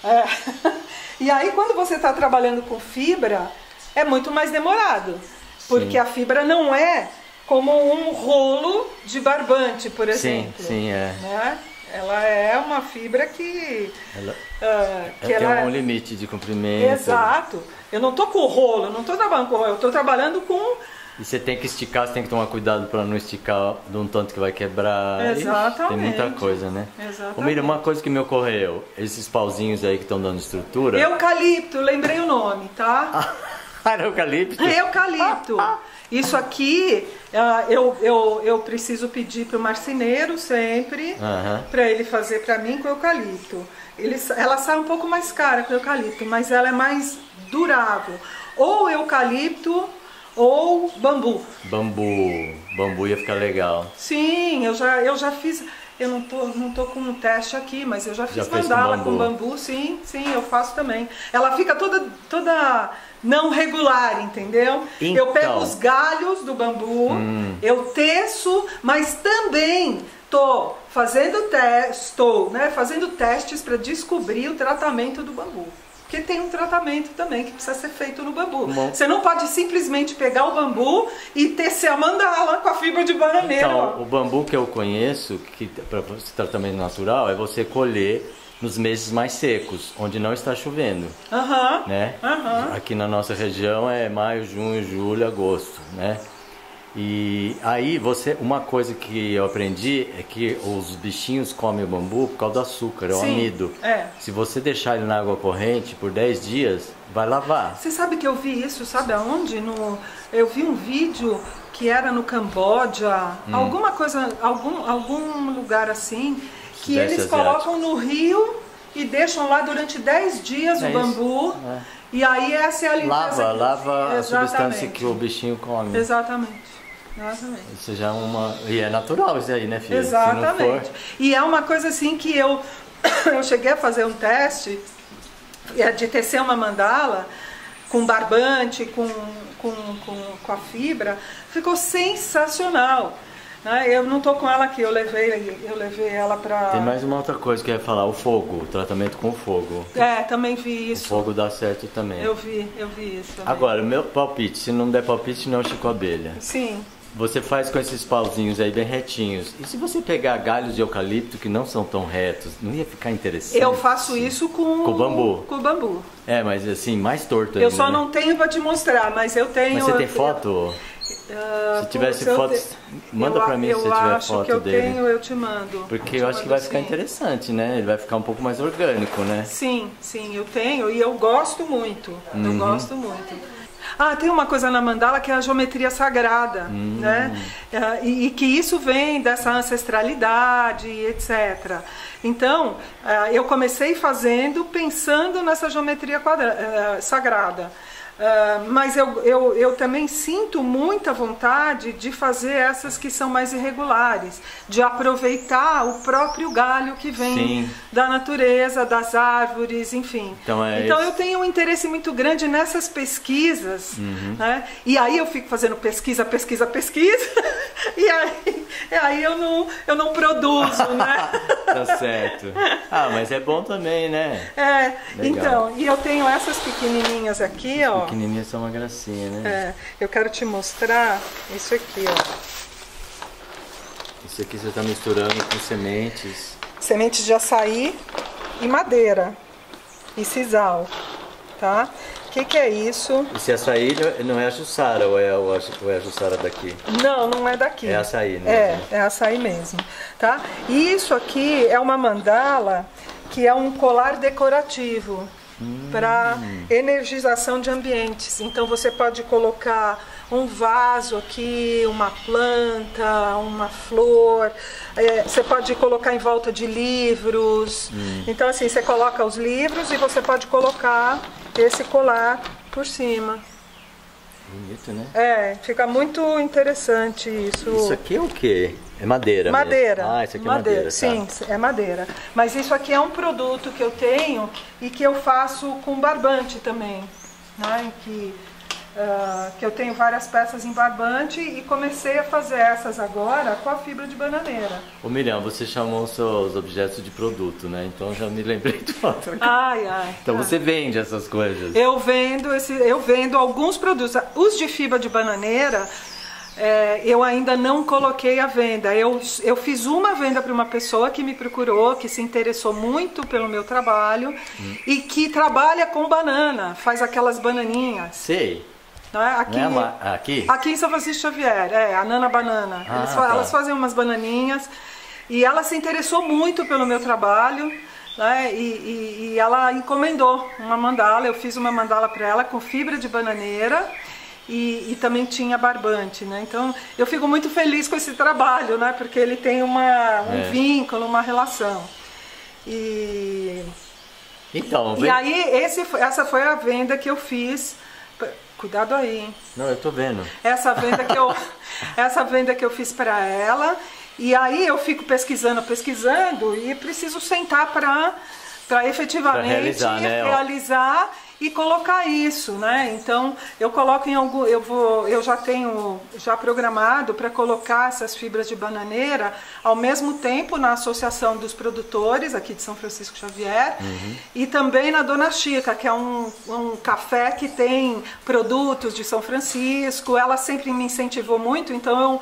E aí quando você está trabalhando com fibra, é muito mais demorado. Porque a fibra não é como um rolo de barbante, por exemplo. Sim, é. Né? Ela é uma fibra que... tem um limite de comprimento. Exato. Eu não estou com o rolo, não estou trabalhando com o rolo, eu estou trabalhando com... E você tem que esticar, você tem que tomar cuidado para não esticar de um tanto que vai quebrar. Exatamente. Ixi, tem muita coisa, né? Exatamente. Ô, Miriam, uma coisa que me ocorreu, esses pauzinhos aí que estão dando estrutura... Eucalipto, lembrei o nome, tá? Era eucalipto? Eucalipto. Isso aqui, eu preciso pedir para o marceneiro sempre, para ele fazer para mim com eucalipto. Ela sai um pouco mais cara com eucalipto, mas ela é mais durável. Ou eucalipto ou bambu. Bambu ia ficar legal. Sim, eu já fiz. Eu não tô com um teste aqui, mas eu já fiz mandala com bambu. Sim, eu faço também. Ela fica toda não regular, né? Então. Eu pego os galhos do bambu, eu teço, mas também estou fazendo testes para descobrir o tratamento do bambu. Porque tem um tratamento também que precisa ser feito no bambu. Você não pode simplesmente pegar o bambu e tecer a mandala com a fibra de bananeira. Então, o bambu que eu conheço, que para esse tratamento natural, é você colher nos meses mais secos, onde não está chovendo. Né? Aqui na nossa região é maio, junho, julho, agosto, né? E aí uma coisa que eu aprendi é que os bichinhos comem o bambu por causa do açúcar, é o amido. Se você deixar ele na água corrente por 10 dias, vai lavar. Você sabe que eu vi isso, sabe aonde? Eu vi um vídeo que era no Camboja, alguma coisa, algum lugar assim, que eles colocam no rio e deixam lá durante 10 dias o bambu. E aí essa é a limpeza. Lava a substância que o bichinho come. Exatamente. Isso já é e é natural isso aí, né, filha? Exatamente. E é uma coisa assim que eu cheguei a fazer um teste de tecer uma mandala com barbante, com a fibra, ficou sensacional. Eu não tô com ela aqui, eu levei ela pra... Tem mais uma outra coisa que eu ia falar, o fogo, o tratamento com fogo. Também vi isso. O fogo dá certo também. Eu vi isso também. Agora, meu palpite, se não der palpite, não Chico Abelha. Sim. Você faz com esses pauzinhos aí bem retinhos. E se você pegar galhos de eucalipto que não são tão retos, não ia ficar interessante? Eu faço isso com o bambu. Com o bambu. Mas assim, mais torto ainda. Eu só não tenho pra te mostrar, mas eu tenho... Mas você tem foto? Se tivesse fotos, manda pra mim se você tiver foto dele. Eu te mando. Porque eu acho que vai ficar interessante, né? Ele vai ficar um pouco mais orgânico, né? Sim, eu tenho e eu gosto muito. Eu gosto muito. Tem uma coisa na mandala que é a geometria sagrada, né? E que isso vem dessa ancestralidade, etc. Então, eu comecei fazendo pensando nessa geometria sagrada. Mas eu também sinto muita vontade de fazer essas que são mais irregulares, de aproveitar o próprio galho que vem da natureza, das árvores, enfim. Então eu tenho um interesse muito grande nessas pesquisas, né? E aí eu fico fazendo pesquisa, E aí eu não produzo, né? Tá certo. Ah, mas é bom também, né? É, legal. Então, e eu tenho essas pequenininhas aqui, ó. Pequenininhas são uma gracinha, né? É, eu quero te mostrar isso aqui, ó. Isso aqui você tá misturando com sementes. Sementes de açaí e madeira. E sisal, tá? O que é isso? Esse açaí não é a Jussara ou é a Jussara daqui? Não, não é daqui. É açaí, né? É açaí mesmo, tá? E isso aqui é uma mandala que é um colar decorativo para energização de ambientes. Então você pode colocar um vaso aqui, uma planta, uma flor. Você pode colocar em volta de livros. Então assim, você coloca os livros e você pode colocar esse colar por cima. Bonito, né? É, fica muito interessante isso. Isso aqui é o quê? É madeira Madeira. mesmo. Ah, isso aqui é madeira. Sim, tá. é madeira. Mas isso aqui é um produto que eu tenho e que eu faço com barbante também. Né? Que eu tenho várias peças em barbante e comecei a fazer essas agora com a fibra de bananeira. Ô Miriam, você chamou os seus objetos de produto, né? Então já me lembrei de outra coisa. Ai. Então você vende essas coisas? Eu vendo alguns produtos. Os de fibra de bananeira, eu ainda não coloquei à venda. Eu fiz uma venda para uma pessoa que me procurou, que se interessou muito pelo meu trabalho e que trabalha com banana, faz aquelas bananinhas. Sei. Não é? Aqui em São Francisco Xavier, a Nana Banana. Elas fazem umas bananinhas e ela se interessou muito pelo meu trabalho, né? E ela encomendou uma mandala. Eu fiz uma mandala para ela com fibra de bananeira e também tinha barbante, né? Então eu fico muito feliz com esse trabalho, né? Porque ele tem um vínculo, uma relação. Então, e aí essa foi a venda que eu fiz. Cuidado aí, hein? Não, eu tô vendo. Essa venda que eu fiz para ela. E aí eu fico pesquisando e preciso sentar para efetivamente realizar e colocar isso, né? Então eu coloco eu já tenho programado para colocar essas fibras de bananeira ao mesmo tempo na Associação dos Produtores aqui de São Francisco Xavier e também na Dona Chica, que é um café que tem produtos de São Francisco. Ela sempre me incentivou muito, então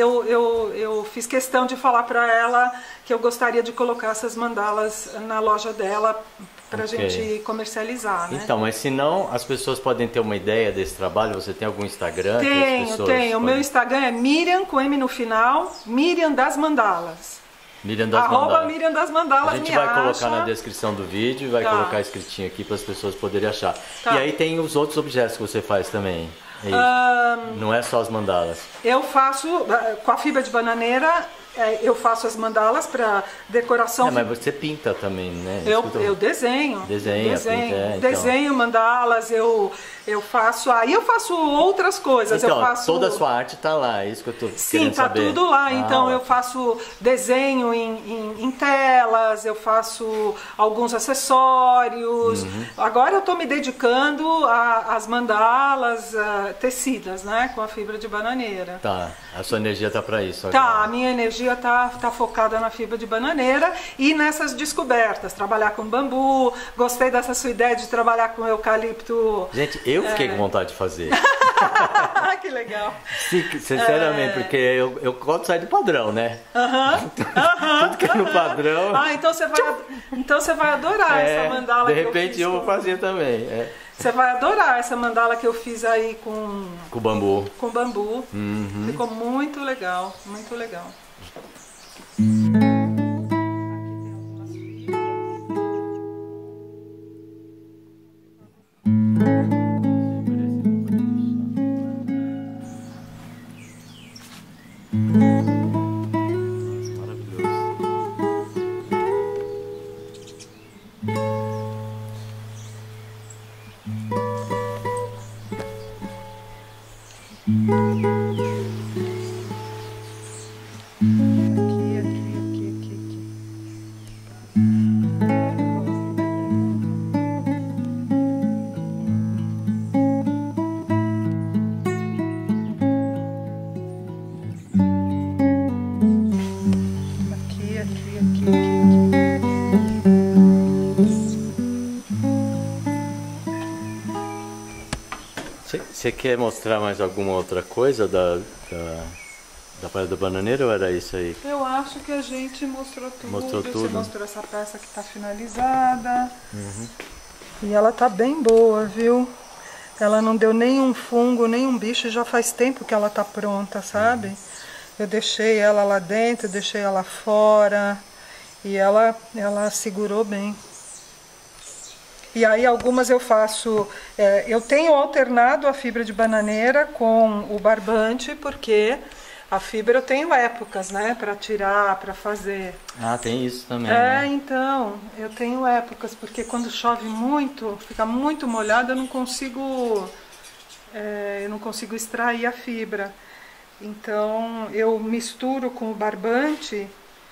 eu fiz questão de falar para ela que eu gostaria de colocar essas mandalas na loja dela pra gente comercializar, né? Então, mas se não, as pessoas podem ter uma ideia desse trabalho? Você tem algum Instagram? Tenho. O meu Instagram é Miriam, com M no final, Miriam das Mandalas. Miriam das Mandalas. Miriam das Mandalas. A gente vai colocar na descrição do vídeo e vai colocar escritinho aqui para as pessoas poderem achar. E aí tem os outros objetos que você faz também. É isso. Não é só as mandalas. Eu faço, com a fibra de bananeira, eu faço as mandalas para decoração. Mas você pinta também, né? Eu desenho. Desenho mandalas, eu faço. Aí eu faço outras coisas. Então, toda a sua arte está lá, é isso que eu estou querendo saber. Sim, tá tudo lá. Então eu faço desenho em telas, eu faço alguns acessórios. Agora eu estou me dedicando às mandalas tecidas, né? Com a fibra de bananeira. Tá, a sua energia tá para isso agora. Tá, a minha energia tá focada na fibra de bananeira e nessas descobertas, trabalhar com bambu. Gostei dessa sua ideia de trabalhar com eucalipto. Gente, eu fiquei com vontade de fazer. Que legal. Sim, sinceramente, porque eu gosto de sair do padrão, né? Tudo que é no padrão. Então você vai adorar essa mandala que eu fiz. De repente eu vou fazer também. Você vai adorar essa mandala que eu fiz aí com bambu. Com bambu. Ficou muito legal, muito legal. Maravilhoso. Você quer mostrar mais alguma outra coisa da Praia da Bananeira ou era isso aí? Eu acho que a gente mostrou tudo. Mostrou tudo. Você mostrou essa peça que está finalizada. E ela tá bem boa, viu? Ela não deu nenhum fungo, nenhum bicho, já faz tempo que ela tá pronta, sabe? Eu deixei ela lá dentro, deixei ela fora e ela segurou bem. E aí algumas eu faço, eu tenho alternado a fibra de bananeira com o barbante, porque a fibra eu tenho épocas, né, para tirar, para fazer. Ah, tem isso também, né? Então, eu tenho épocas, porque quando chove muito, fica muito molhada, eu não consigo extrair a fibra. Então, eu misturo com o barbante,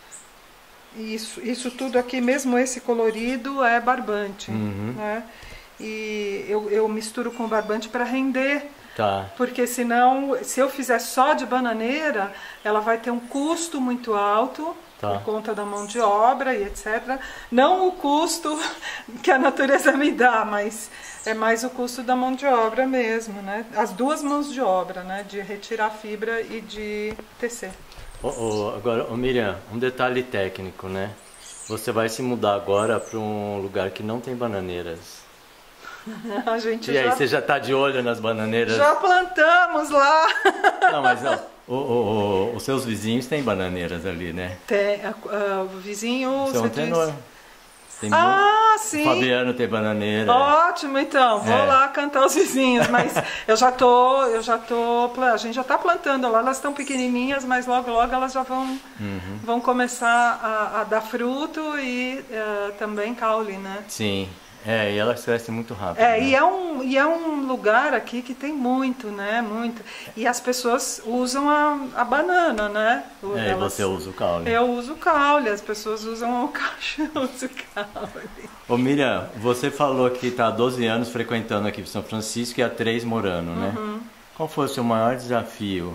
isso tudo aqui, mesmo esse colorido, é barbante, né? E eu misturo com o barbante para render. Tá. Porque senão, se eu fizer só de bananeira, ela vai ter um custo muito alto, por conta da mão de obra e etc. Não o custo que a natureza me dá, mas é mais o custo da mão de obra mesmo, né? As duas mãos de obra, né? De retirar a fibra e de tecer. Agora, Miriam, um detalhe técnico, né? Você vai se mudar agora para um lugar que não tem bananeiras. A gente e aí, você já está de olho nas bananeiras? Já plantamos lá. Não, mas não. Os seus vizinhos têm bananeiras ali, né? Tem. O vizinho... Você é um tenor. Tem sim. O Fabiano tem bananeira. Ótimo, então. Vou lá cantar os vizinhos. Mas a gente já está plantando lá. Elas estão pequenininhas, mas logo, logo elas já vão começar a dar fruto e também caule, né? Sim. E elas crescem muito rápido. Né? E é um lugar aqui que tem muito, né? Muito. E as pessoas usam a banana, né? E você usa o caule. Eu uso o caule, as pessoas usam o cachorro, eu uso o caule. Ô Miriam, você falou que está há 12 anos frequentando aqui São Francisco e há 3 morando, né? Qual foi o seu maior desafio?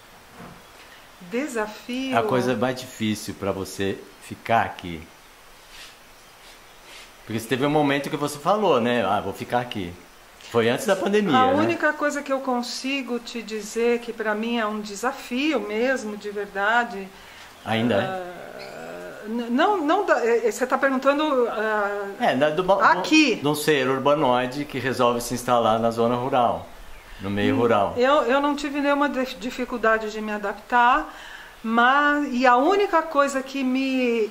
Desafio? A coisa mais difícil para você ficar aqui? Porque você teve um momento que você falou, né? Vou ficar aqui. Foi antes da pandemia, A única coisa que eu consigo te dizer que para mim é um desafio mesmo, de verdade... Ainda é? Não, você está perguntando aqui. De um ser urbanoide que resolve se instalar na zona rural, no meio rural. Eu não tive nenhuma dificuldade de me adaptar, e a única coisa que me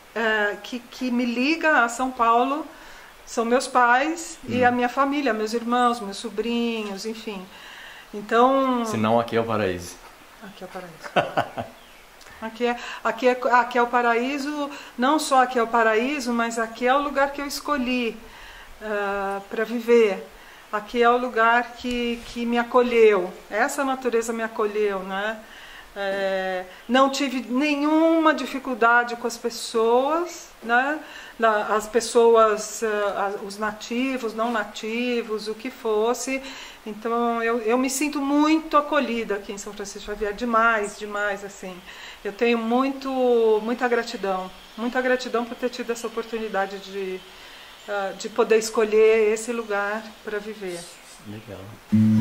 liga a São Paulo são meus pais e a minha família, meus irmãos, meus sobrinhos, enfim. Então... Senão aqui é o paraíso. Aqui é o paraíso. Aqui é o paraíso, não só aqui é o paraíso, mas aqui é o lugar que eu escolhi para viver. Aqui é o lugar que me acolheu. Essa natureza me acolheu, né? Não tive nenhuma dificuldade com as pessoas, né? As pessoas, os nativos, não nativos, o que fosse. Então eu me sinto muito acolhida aqui em São Francisco Xavier, demais, assim. Eu tenho muita gratidão por ter tido essa oportunidade de poder escolher esse lugar para viver. Legal.